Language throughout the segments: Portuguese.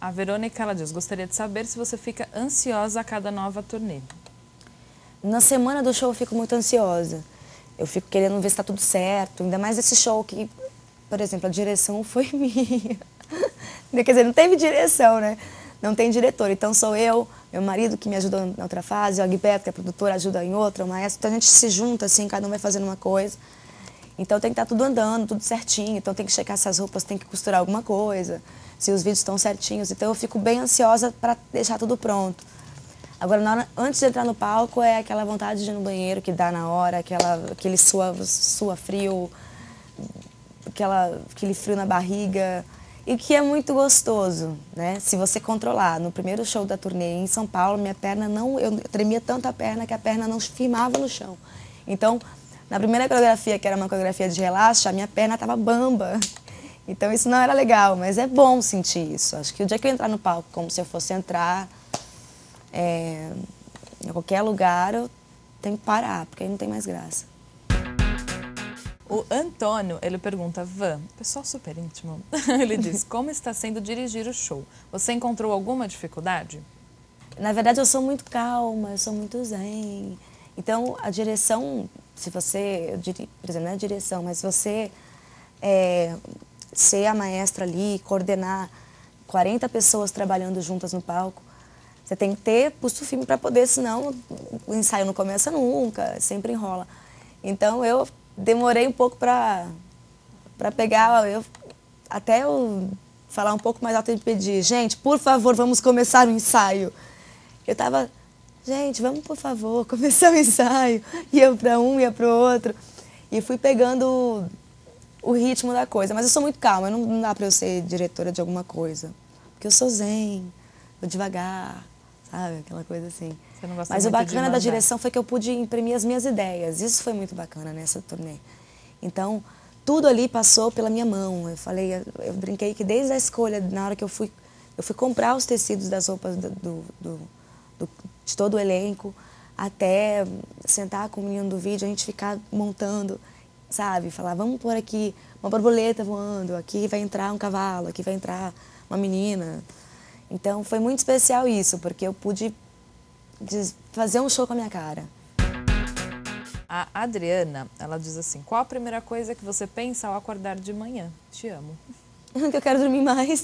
A Verônica, ela diz, gostaria de saber se você fica ansiosa a cada nova turnê. Na semana do show eu fico muito ansiosa. Eu fico querendo ver se está tudo certo, ainda mais esse show que, por exemplo, a direção foi minha. Quer dizer, não teve direção, né? Não tem diretor, então sou eu, meu marido que me ajuda na outra fase, o Agbeto, que é produtor, ajuda em outra, o maestro, então a gente se junta assim, cada um vai fazendo uma coisa. Então tem que estar tudo andando, tudo certinho, então tem que checar se as roupas tem que costurar alguma coisa, se os vídeos estão certinhos, então eu fico bem ansiosa para deixar tudo pronto. Agora, antes de entrar no palco, é aquela vontade de ir no banheiro que dá na hora, aquele sua frio, aquele frio na barriga, e que é muito gostoso, né? Se você controlar. No primeiro show da turnê em São Paulo, minha perna eu tremia tanto a perna que a perna não firmava no chão. Então, na primeira coreografia, que era uma coreografia de relaxo, a minha perna estava bamba. Então isso não era legal, mas é bom sentir isso. Acho que o dia que eu entrar no palco, como se eu fosse entrar em qualquer lugar, eu tenho que parar, porque aí não tem mais graça. O Antônio, ele pergunta, Van, pessoal super íntimo, ele diz, como está sendo dirigir o show? Você encontrou alguma dificuldade? Na verdade, eu sou muito calma, eu sou muito zen. Então, a direção, se você, por exemplo, não é a direção, mas se você ser a maestra ali, coordenar 40 pessoas trabalhando juntas no palco, você tem que ter pulso firme para poder, senão o ensaio não começa nunca, sempre enrola. Então, eu demorei um pouco para pegar, até eu falar um pouco mais alto e pedir, gente, por favor, vamos começar o ensaio. Eu tava, gente, vamos por favor, começar o ensaio. Ia para um, ia para o outro. E fui pegando o ritmo da coisa. Mas eu sou muito calma, não dá para eu ser diretora de alguma coisa. Porque eu sou zen, vou devagar, sabe? Aquela coisa assim. Você não gosta Mas o muito de bacana da mandar. direção foi que eu pude imprimir as minhas ideias. Isso foi muito bacana nessa turnê. Então, tudo ali passou pela minha mão. Eu brinquei que desde a escolha, na hora que eu fui comprar os tecidos das roupas de todo o elenco, até sentar com o menino do vídeo, a gente ficar montando, sabe? Falar, vamos pôr aqui uma borboleta voando, aqui vai entrar um cavalo, aqui vai entrar uma menina. Então, foi muito especial isso, porque eu pude fazer um show com a minha cara. A Adriana, ela diz assim, qual a primeira coisa que você pensa ao acordar de manhã? Te amo. Que eu quero dormir mais.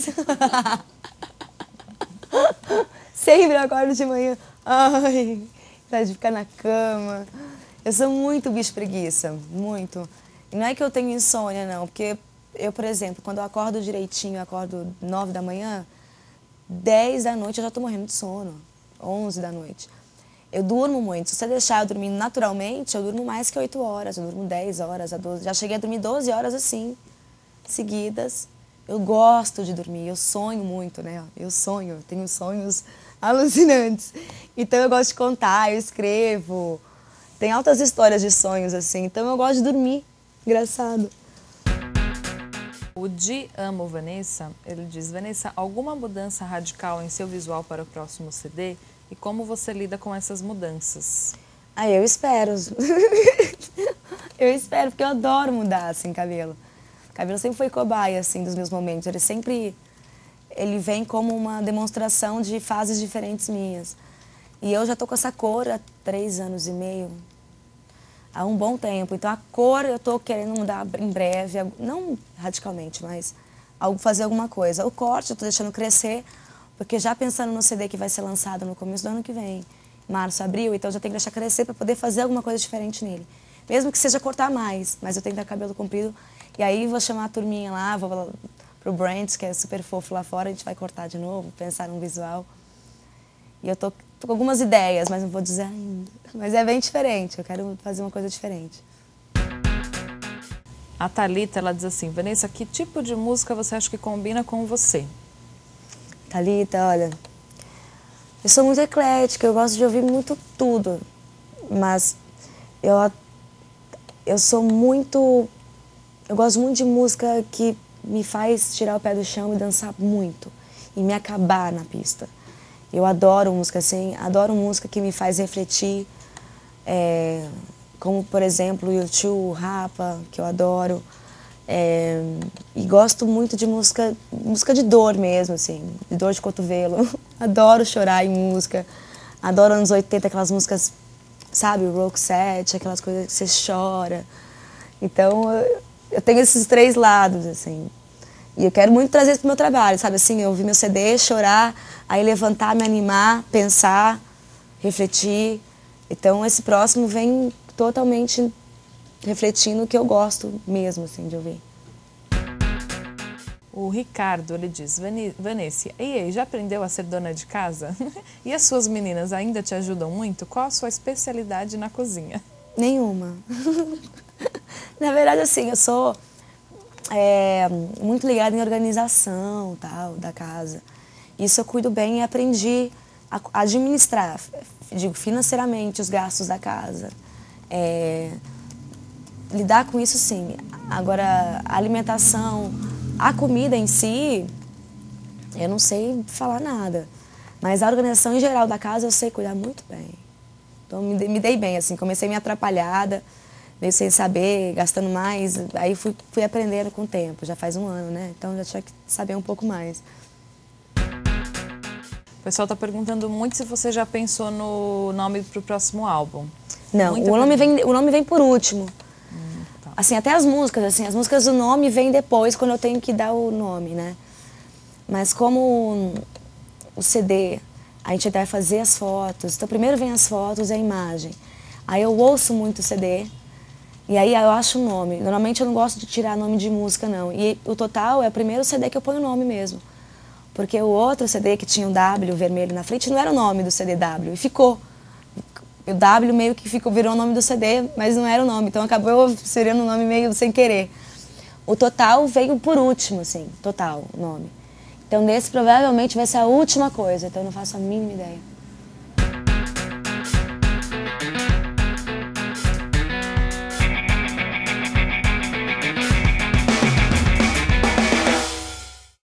Sempre eu acordo de manhã. Ai, vontade de ficar na cama. Eu sou muito bicho preguiça, muito. E não é que eu tenho insônia, não, porque eu, por exemplo, quando eu acordo direitinho, eu acordo 9 da manhã, 10 da noite eu já tô morrendo de sono, 11 da noite. Eu durmo muito. Se você deixar eu dormir naturalmente, eu durmo mais que 8 horas, eu durmo 10 horas, a 12. Já cheguei a dormir 12 horas assim, seguidas. Eu gosto de dormir, eu sonho muito, né? Eu sonho, tenho sonhos alucinantes. Então eu gosto de contar, eu escrevo. Tem altas histórias de sonhos assim, então eu gosto de dormir. Engraçado. O Di Amo Vanessa, ele diz, Vanessa, alguma mudança radical em seu visual para o próximo CD? E como você lida com essas mudanças? Ah, eu espero. Eu espero, porque eu adoro mudar, assim, cabelo. O cabelo sempre foi cobaia, assim, dos meus momentos. Ele vem como uma demonstração de fases diferentes minhas. E eu já tô com essa cor há 3 anos e meio, há um bom tempo. Então a cor eu tô querendo mudar em breve, não radicalmente, mas fazer alguma coisa. O corte eu tô deixando crescer, porque já pensando no CD que vai ser lançado no começo do ano que vem, março, abril, então já tenho que deixar crescer para poder fazer alguma coisa diferente nele. Mesmo que seja cortar mais, mas eu tenho que ter cabelo comprido. E aí vou chamar a turminha lá, vou pro Brands, que é super fofo lá fora, a gente vai cortar de novo, pensar num visual. E eu tô com algumas ideias, mas não vou dizer ainda. Mas é bem diferente, eu quero fazer uma coisa diferente. A Thalita, ela diz assim, Vanessa, que tipo de música você acha que combina com você? Thalita, olha, eu sou muito eclética, eu gosto de ouvir muito tudo, mas eu gosto muito de música que me faz tirar o pé do chão e dançar muito, e me acabar na pista. Eu adoro música assim, adoro música que me faz refletir, como, por exemplo, U2, Rapa, que eu adoro. E gosto muito de música de dor mesmo, assim, de dor de cotovelo. Adoro chorar em música, adoro anos 80, aquelas músicas, sabe, Roxette, aquelas coisas que você chora. Então, eu tenho esses três lados, assim. E eu quero muito trazer isso pro meu trabalho, sabe, assim, eu ouvir meu CD, chorar, aí levantar, me animar, pensar, refletir. Então, esse próximo vem totalmente refletindo o que eu gosto mesmo, assim, de ouvir. O Ricardo, ele diz, Vanessa, e aí, já aprendeu a ser dona de casa? E as suas meninas ainda te ajudam muito? Qual a sua especialidade na cozinha? Nenhuma. Na verdade, assim, eu sou muito ligada em organização, tal, da casa. Isso eu cuido bem e aprendi a administrar, digo, financeiramente, os gastos da casa. Lidar com isso, sim. Agora, a alimentação, a comida em si, eu não sei falar nada. Mas a organização em geral da casa eu sei cuidar muito bem. Então, me dei bem, assim. Comecei meio atrapalhada, meio sem saber, gastando mais. Aí fui aprendendo com o tempo. Já faz um ano, né? Então, já tinha que saber um pouco mais. O pessoal está perguntando muito se você já pensou no nome para o próximo álbum. Não, o nome vem por último. Tá. Assim, até as músicas do nome vêm depois, quando eu tenho que dar o nome, né? Mas como o CD, a gente vai fazer as fotos, então primeiro vem as fotos e a imagem. Aí eu ouço muito o CD, e aí eu acho o nome. Normalmente eu não gosto de tirar nome de música, não. E o Total é o primeiro CD que eu ponho o nome mesmo. Porque o outro CD que tinha um W vermelho na frente não era o nome do CD W, e ficou. O W meio que virou o nome do CD, mas não era o nome, então acabou sendo o nome meio sem querer. O Total veio por último, assim, Total, o nome. Então nesse provavelmente vai ser a última coisa, então eu não faço a mínima ideia.